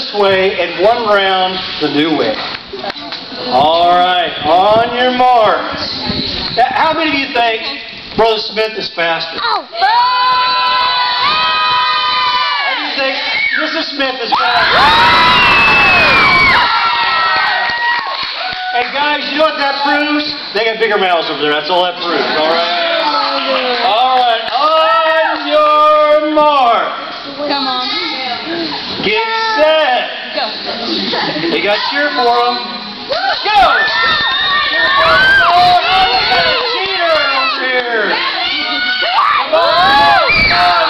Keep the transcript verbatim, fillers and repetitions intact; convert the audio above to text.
this way and one round the new way. All right, on your marks. Now, how many of you think Brother Smith is faster? Oh. How do you think Missus Smith is faster? And guys, you know what that proves? They got bigger mouths over there. That's all that proves. All right. All right. On your mark. Come on. Get set. Go. You got to cheer for them. Go. Cheer for them. Oh, no, we got a cheater over here. Come on.